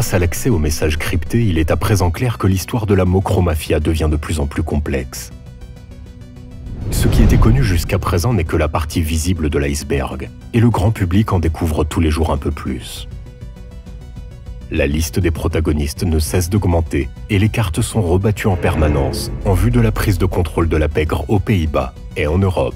Grâce à l'accès aux messages cryptés, il est à présent clair que l'histoire de la Mocro-Mafia devient de plus en plus complexe. Ce qui était connu jusqu'à présent n'est que la partie visible de l'iceberg, et le grand public en découvre tous les jours un peu plus. La liste des protagonistes ne cesse d'augmenter, et les cartes sont rebattues en permanence, en vue de la prise de contrôle de la pègre aux Pays-Bas et en Europe.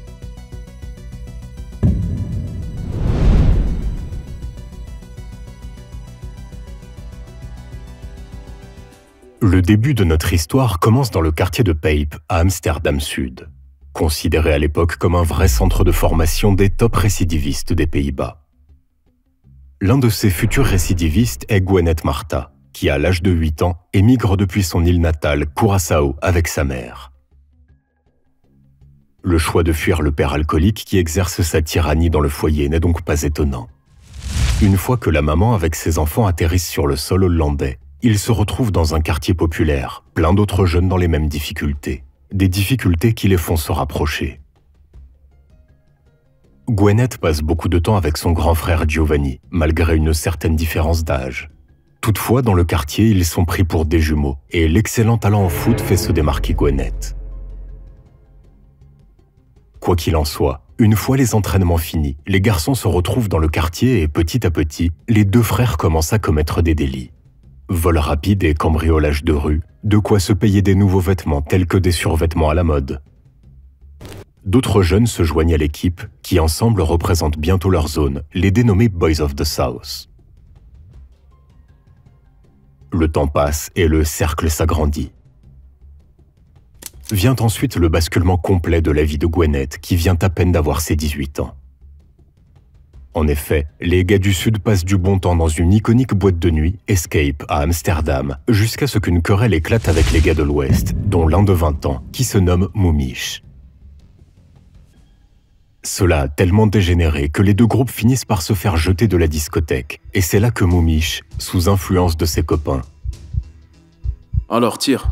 Le début de notre histoire commence dans le quartier de Pape, à Amsterdam Sud, considéré à l'époque comme un vrai centre de formation des top récidivistes des Pays-Bas. L'un de ces futurs récidivistes est Gwenet Marta, qui à l'âge de 8 ans émigre depuis son île natale, Curaçao, avec sa mère. Le choix de fuir le père alcoolique qui exerce sa tyrannie dans le foyer n'est donc pas étonnant. Une fois que la maman avec ses enfants atterrissent sur le sol hollandais, ils se retrouvent dans un quartier populaire, plein d'autres jeunes dans les mêmes difficultés. Des difficultés qui les font se rapprocher. Gwenet passe beaucoup de temps avec son grand frère Giovanni, malgré une certaine différence d'âge. Toutefois, dans le quartier, ils sont pris pour des jumeaux, et l'excellent talent en foot fait se démarquer Gwenet. Quoi qu'il en soit, une fois les entraînements finis, les garçons se retrouvent dans le quartier et petit à petit, les deux frères commencent à commettre des délits. Vol rapide et cambriolage de rue, de quoi se payer des nouveaux vêtements tels que des survêtements à la mode. D'autres jeunes se joignent à l'équipe qui ensemble représentent bientôt leur zone, les dénommés Boys of the South. Le temps passe et le cercle s'agrandit. Vient ensuite le basculement complet de la vie de Gwenet qui vient à peine d'avoir ses 18 ans. En effet, les gars du Sud passent du bon temps dans une iconique boîte de nuit, Escape, à Amsterdam, jusqu'à ce qu'une querelle éclate avec les gars de l'Ouest, dont l'un de 20 ans, qui se nomme Moomish. Cela a tellement dégénéré que les deux groupes finissent par se faire jeter de la discothèque, et c'est là que Moomish, sous influence de ses copains. Alors tire.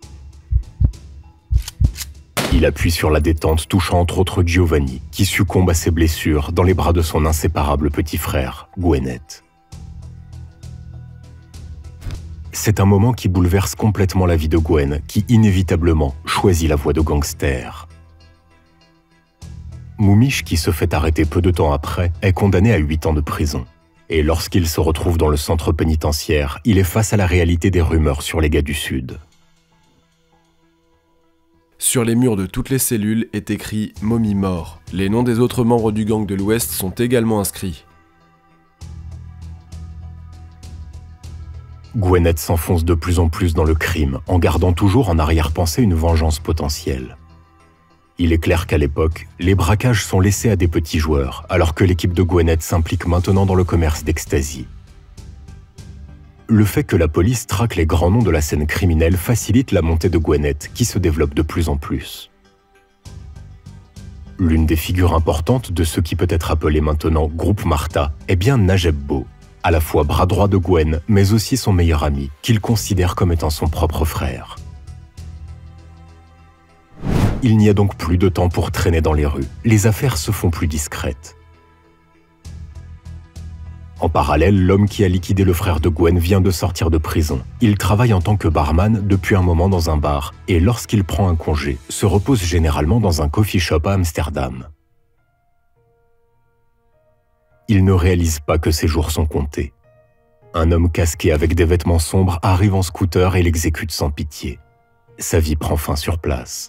Il appuie sur la détente, touchant entre autres Giovanni, qui succombe à ses blessures dans les bras de son inséparable petit frère, Gwenet. C'est un moment qui bouleverse complètement la vie de Gwen, qui inévitablement choisit la voie de gangster. Moomish, qui se fait arrêter peu de temps après, est condamné à 8 ans de prison. Et lorsqu'il se retrouve dans le centre pénitentiaire, il est face à la réalité des rumeurs sur les gars du Sud. Sur les murs de toutes les cellules est écrit « Mommy mort ». Les noms des autres membres du gang de l'Ouest sont également inscrits. Gwenet s'enfonce de plus en plus dans le crime, en gardant toujours en arrière-pensée une vengeance potentielle. Il est clair qu'à l'époque, les braquages sont laissés à des petits joueurs, alors que l'équipe de Gwenet s'implique maintenant dans le commerce d'ecstasy. Le fait que la police traque les grands noms de la scène criminelle facilite la montée de Gwenet, qui se développe de plus en plus. L'une des figures importantes de ce qui peut être appelé maintenant Groupe Marta est bien Najeb Bo, à la fois bras droit de Gwen, mais aussi son meilleur ami, qu'il considère comme étant son propre frère. Il n'y a donc plus de temps pour traîner dans les rues, les affaires se font plus discrètes. En parallèle, l'homme qui a liquidé le frère de Gwen vient de sortir de prison. Il travaille en tant que barman depuis un moment dans un bar et lorsqu'il prend un congé, se repose généralement dans un coffee shop à Amsterdam. Il ne réalise pas que ses jours sont comptés. Un homme casqué avec des vêtements sombres arrive en scooter et l'exécute sans pitié. Sa vie prend fin sur place.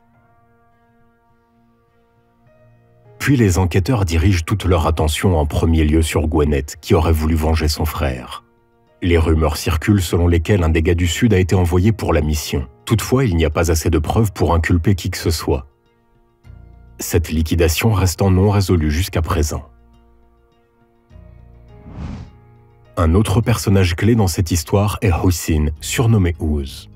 Puis les enquêteurs dirigent toute leur attention en premier lieu sur Gwenet, qui aurait voulu venger son frère. Les rumeurs circulent selon lesquelles un des gars du Sud a été envoyé pour la mission. Toutefois, il n'y a pas assez de preuves pour inculper qui que ce soit. Cette liquidation restant non résolue jusqu'à présent. Un autre personnage clé dans cette histoire est Hussein, surnommé Ouz.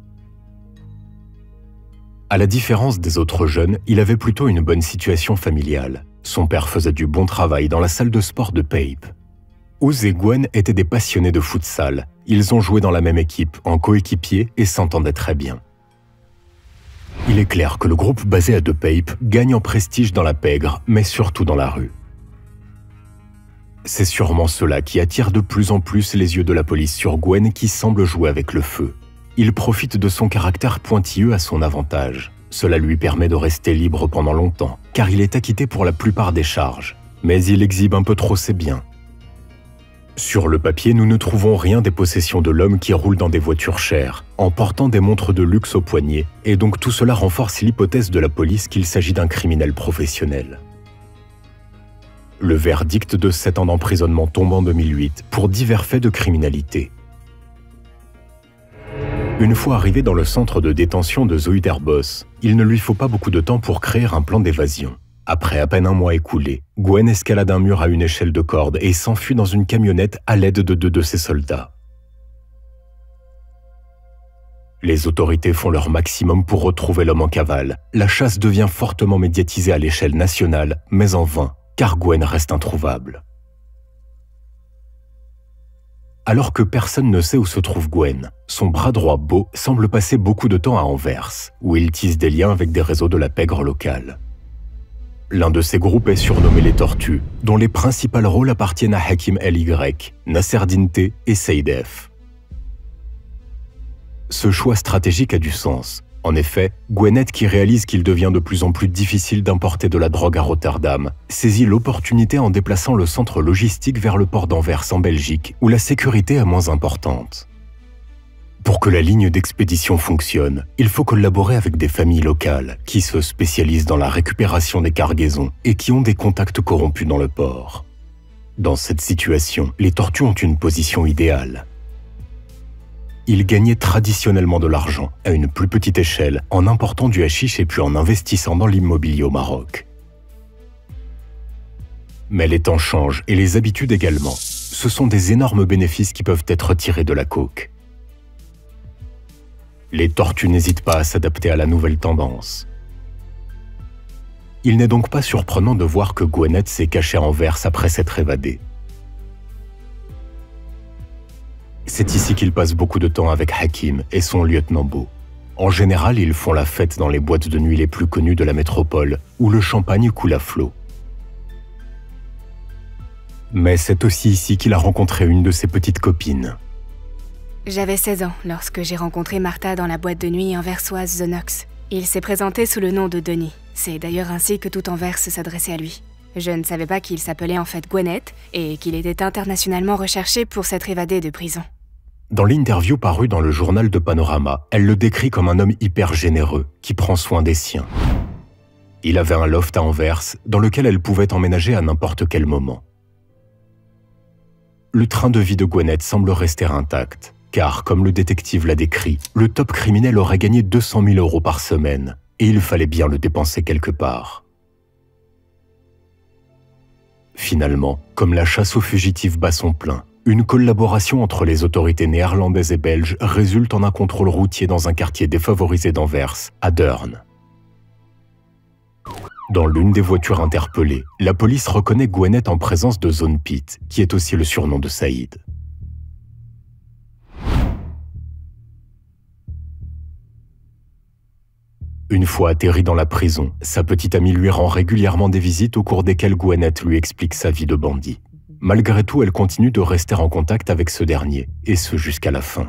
À la différence des autres jeunes, il avait plutôt une bonne situation familiale. Son père faisait du bon travail dans la salle de sport de Pape. Ouz et Gwen étaient des passionnés de futsal. Ils ont joué dans la même équipe, en coéquipier, et s'entendaient très bien. Il est clair que le groupe basé à De Pape gagne en prestige dans la pègre, mais surtout dans la rue. C'est sûrement cela qui attire de plus en plus les yeux de la police sur Gwen qui semble jouer avec le feu. Il profite de son caractère pointilleux à son avantage. Cela lui permet de rester libre pendant longtemps, car il est acquitté pour la plupart des charges. Mais il exhibe un peu trop ses biens. Sur le papier, nous ne trouvons rien des possessions de l'homme qui roule dans des voitures chères, en portant des montres de luxe au poignet, et donc tout cela renforce l'hypothèse de la police qu'il s'agit d'un criminel professionnel. Le verdict de 7 ans d'emprisonnement tombe en 2008 pour divers faits de criminalité. Une fois arrivé dans le centre de détention de Zuiderbos, il ne lui faut pas beaucoup de temps pour créer un plan d'évasion. Après à peine un mois écoulé, Gwen escalade un mur à une échelle de corde et s'enfuit dans une camionnette à l'aide de 2 de ses soldats. Les autorités font leur maximum pour retrouver l'homme en cavale. La chasse devient fortement médiatisée à l'échelle nationale, mais en vain, car Gwen reste introuvable. Alors que personne ne sait où se trouve Gwen, son bras droit Beau semble passer beaucoup de temps à Anvers, où il tisse des liens avec des réseaux de la pègre locale. L'un de ces groupes est surnommé les Tortues, dont les principaux rôles appartiennent à Hakim LY, Nasserdine T et Seydef. Ce choix stratégique a du sens. En effet, Gwenet, qui réalise qu'il devient de plus en plus difficile d'importer de la drogue à Rotterdam, saisit l'opportunité en déplaçant le centre logistique vers le port d'Anvers en Belgique, où la sécurité est moins importante. Pour que la ligne d'expédition fonctionne, il faut collaborer avec des familles locales qui se spécialisent dans la récupération des cargaisons et qui ont des contacts corrompus dans le port. Dans cette situation, les Tortues ont une position idéale. Ils gagnaient traditionnellement de l'argent, à une plus petite échelle, en important du hashish et puis en investissant dans l'immobilier au Maroc. Mais les temps changent et les habitudes également. Ce sont des énormes bénéfices qui peuvent être tirés de la coke. Les Tortues n'hésitent pas à s'adapter à la nouvelle tendance. Il n'est donc pas surprenant de voir que Gwenet s'est caché à Anvers après s'être évadé. C'est ici qu'il passe beaucoup de temps avec Hakim et son lieutenant Beau. En général, ils font la fête dans les boîtes de nuit les plus connues de la métropole, où le champagne coule à flot. Mais c'est aussi ici qu'il a rencontré une de ses petites copines. J'avais 16 ans lorsque j'ai rencontré Martha dans la boîte de nuit anversoise The Knox. Il s'est présenté sous le nom de Denis. C'est d'ailleurs ainsi que tout Anvers s'adressait à lui. Je ne savais pas qu'il s'appelait en fait Gwenet et qu'il était internationalement recherché pour s'être évadé de prison. Dans l'interview parue dans le journal de Panorama, elle le décrit comme un homme hyper généreux, qui prend soin des siens. Il avait un loft à Anvers, dans lequel elle pouvait emménager à n'importe quel moment. Le train de vie de Gwenet semble rester intact, car, comme le détective l'a décrit, le top criminel aurait gagné 200 000 € par semaine, et il fallait bien le dépenser quelque part. Finalement, comme la chasse aux fugitifs bat son plein, une collaboration entre les autorités néerlandaises et belges résulte en un contrôle routier dans un quartier défavorisé d'Anvers, à Deurne. Dans l'une des voitures interpellées, la police reconnaît Gwenet en présence de Zone Pete, qui est aussi le surnom de Saïd. Une fois atterri dans la prison, sa petite amie lui rend régulièrement des visites au cours desquelles Gwenet lui explique sa vie de bandit. Malgré tout, elle continue de rester en contact avec ce dernier, et ce jusqu'à la fin.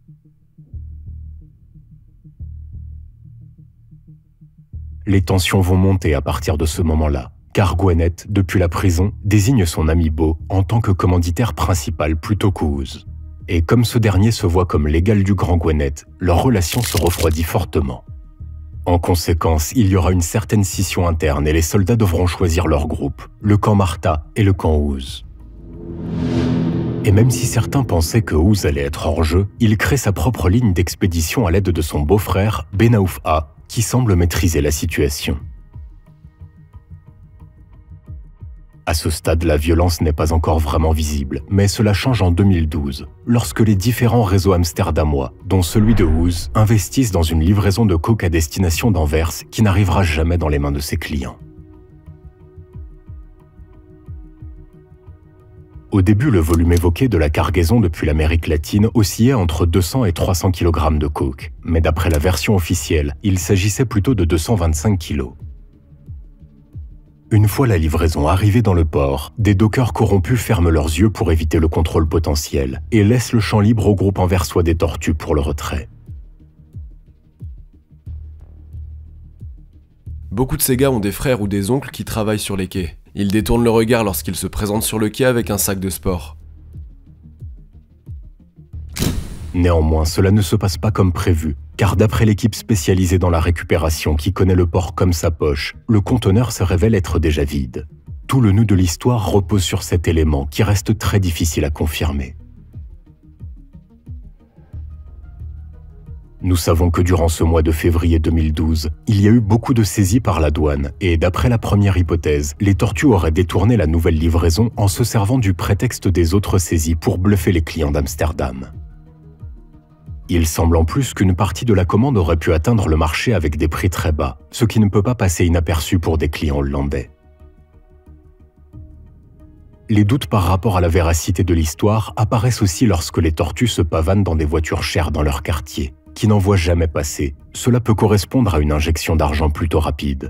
Les tensions vont monter à partir de ce moment-là, car Gwenet, depuis la prison, désigne son ami Beau en tant que commanditaire principal plutôt qu'Ouz. Et comme ce dernier se voit comme l'égal du grand Gwenet, leur relation se refroidit fortement. En conséquence, il y aura une certaine scission interne et les soldats devront choisir leur groupe, le camp Martha et le camp Ouz. Et même si certains pensaient que Ouz allait être hors jeu, il crée sa propre ligne d'expédition à l'aide de son beau-frère, Benaouf A, qui semble maîtriser la situation. À ce stade, la violence n'est pas encore vraiment visible, mais cela change en 2012, lorsque les différents réseaux amsterdamois, dont celui de Ouz, investissent dans une livraison de coke à destination d'Anvers qui n'arrivera jamais dans les mains de ses clients. Au début, le volume évoqué de la cargaison depuis l'Amérique latine oscillait entre 200 et 300 kg de coke, mais d'après la version officielle, il s'agissait plutôt de 225 kg. Une fois la livraison arrivée dans le port, des dockers corrompus ferment leurs yeux pour éviter le contrôle potentiel et laissent le champ libre au groupe anversois des tortues pour le retrait. Beaucoup de ces gars ont des frères ou des oncles qui travaillent sur les quais. Ils détournent le regard lorsqu'ils se présentent sur le quai avec un sac de sport. Néanmoins, cela ne se passe pas comme prévu, car d'après l'équipe spécialisée dans la récupération qui connaît le port comme sa poche, le conteneur se révèle être déjà vide. Tout le nœud de l'histoire repose sur cet élément qui reste très difficile à confirmer. Nous savons que durant ce mois de février 2012, il y a eu beaucoup de saisies par la douane et d'après la première hypothèse, les tortues auraient détourné la nouvelle livraison en se servant du prétexte des autres saisies pour bluffer les clients d'Amsterdam. Il semble en plus qu'une partie de la commande aurait pu atteindre le marché avec des prix très bas, ce qui ne peut pas passer inaperçu pour des clients hollandais. Les doutes par rapport à la véracité de l'histoire apparaissent aussi lorsque les tortues se pavanent dans des voitures chères dans leur quartier, qui n'en voient jamais passer. Cela peut correspondre à une injection d'argent plutôt rapide.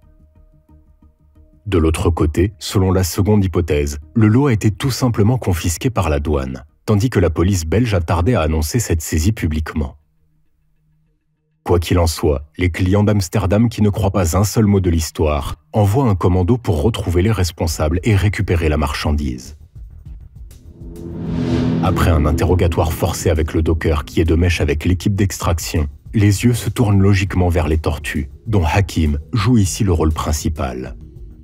De l'autre côté, selon la seconde hypothèse, le lot a été tout simplement confisqué par la douane, tandis que la police belge a tardé à annoncer cette saisie publiquement. Quoi qu'il en soit, les clients d'Amsterdam qui ne croient pas un seul mot de l'histoire envoient un commando pour retrouver les responsables et récupérer la marchandise. Après un interrogatoire forcé avec le docker qui est de mèche avec l'équipe d'extraction, les yeux se tournent logiquement vers les tortues, dont Hakim joue ici le rôle principal.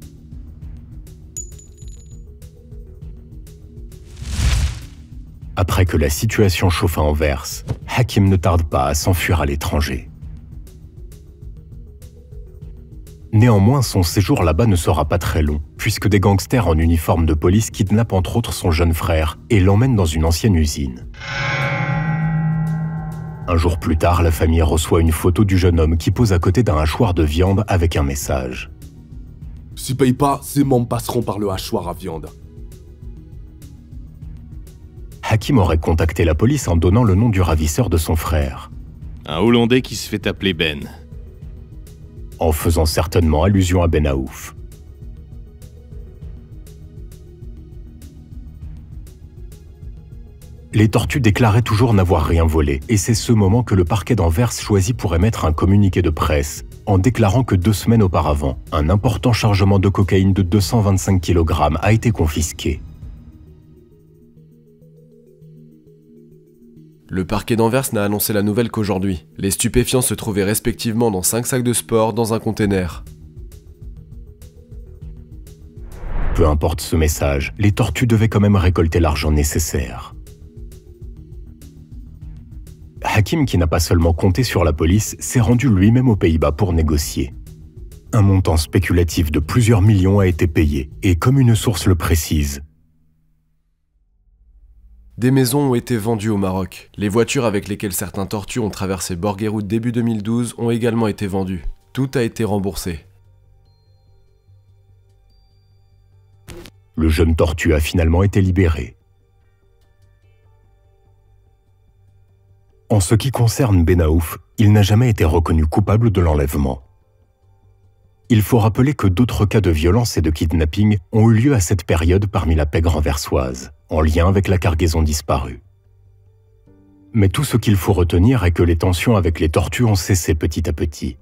Après que la situation chauffe à Anvers, Hakim ne tarde pas à s'enfuir à l'étranger. Néanmoins, son séjour là-bas ne sera pas très long, puisque des gangsters en uniforme de police kidnappent entre autres son jeune frère et l'emmènent dans une ancienne usine. Un jour plus tard, la famille reçoit une photo du jeune homme qui pose à côté d'un hachoir de viande avec un message. « S'ils payent pas, ces membres passeront par le hachoir à viande. » Hakim aurait contacté la police en donnant le nom du ravisseur de son frère. Un Hollandais qui se fait appeler Ben. En faisant certainement allusion à Ben Aouf. Les tortues déclaraient toujours n'avoir rien volé, et c'est ce moment que le parquet d'Anvers choisit pour émettre un communiqué de presse, en déclarant que 2 semaines auparavant, un important chargement de cocaïne de 225 kg a été confisqué. Le parquet d'Anvers n'a annoncé la nouvelle qu'aujourd'hui. Les stupéfiants se trouvaient respectivement dans 5 sacs de sport dans un container. Peu importe ce message, les tortues devaient quand même récolter l'argent nécessaire. Hakim, qui n'a pas seulement compté sur la police, s'est rendu lui-même aux Pays-Bas pour négocier. Un montant spéculatif de plusieurs millions a été payé, et comme une source le précise, des maisons ont été vendues au Maroc. Les voitures avec lesquelles certains tortues ont traversé Borgerhout début 2012 ont également été vendues. Tout a été remboursé. Le jeune tortue a finalement été libéré. En ce qui concerne Ben Aouf, il n'a jamais été reconnu coupable de l'enlèvement. Il faut rappeler que d'autres cas de violence et de kidnapping ont eu lieu à cette période parmi la pègre anversoise, en lien avec la cargaison disparue. Mais tout ce qu'il faut retenir est que les tensions avec les tortues ont cessé petit à petit.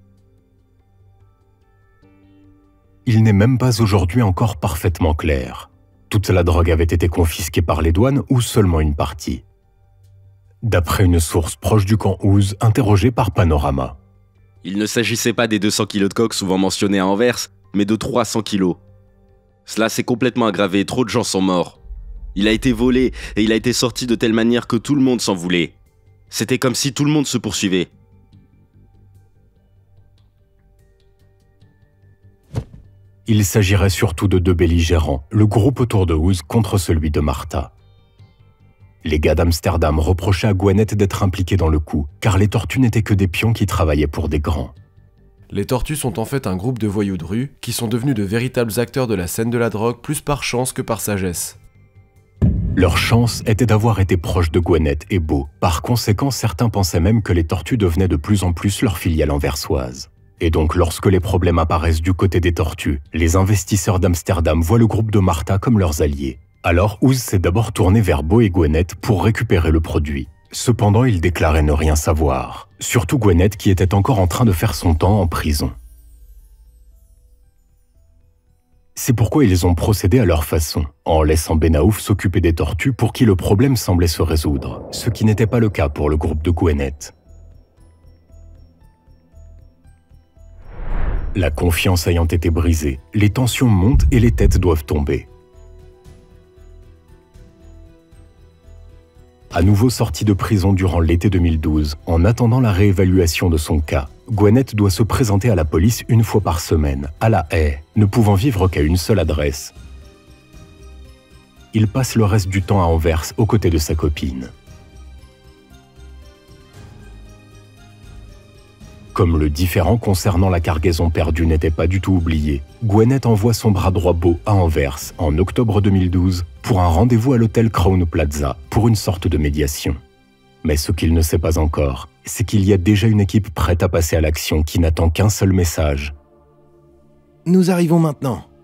Il n'est même pas aujourd'hui encore parfaitement clair. Toute la drogue avait été confisquée par les douanes ou seulement une partie. D'après une source proche du camp Ouz, interrogée par Panorama. Il ne s'agissait pas des 200 kilos de coke souvent mentionnés à Anvers, mais de 300 kilos. Cela s'est complètement aggravé, trop de gens sont morts. Il a été volé et il a été sorti de telle manière que tout le monde s'en voulait. C'était comme si tout le monde se poursuivait. Il s'agirait surtout de 2 belligérants, le groupe autour de Ouz contre celui de Martha. Les gars d'Amsterdam reprochaient à Gwenet d'être impliqués dans le coup, car les tortues n'étaient que des pions qui travaillaient pour des grands. Les tortues sont en fait un groupe de voyous de rue qui sont devenus de véritables acteurs de la scène de la drogue plus par chance que par sagesse. Leur chance était d'avoir été proches de Gwenet et Beau. Par conséquent, certains pensaient même que les tortues devenaient de plus en plus leur filiale anversoise. Et donc lorsque les problèmes apparaissent du côté des tortues, les investisseurs d'Amsterdam voient le groupe de Martha comme leurs alliés. Alors Oz s'est d'abord tourné vers Beau et Gwinnett pour récupérer le produit. Cependant, il déclarait ne rien savoir, surtout Gwinnett qui était encore en train de faire son temps en prison. C'est pourquoi ils ont procédé à leur façon, en laissant Benaouf s'occuper des tortues pour qui le problème semblait se résoudre, ce qui n'était pas le cas pour le groupe de Gwinnett. La confiance ayant été brisée, les tensions montent et les têtes doivent tomber. À nouveau sorti de prison durant l'été 2012, en attendant la réévaluation de son cas, Gwinnett doit se présenter à la police une fois par semaine, à La Haye, ne pouvant vivre qu'à une seule adresse. Il passe le reste du temps à Anvers aux côtés de sa copine. Comme le différend concernant la cargaison perdue n'était pas du tout oublié, Gwinnett envoie son bras droit Beau à Anvers en octobre 2012 pour un rendez-vous à l'hôtel Crown Plaza pour une sorte de médiation. Mais ce qu'il ne sait pas encore, c'est qu'il y a déjà une équipe prête à passer à l'action qui n'attend qu'un seul message. Nous arrivons maintenant.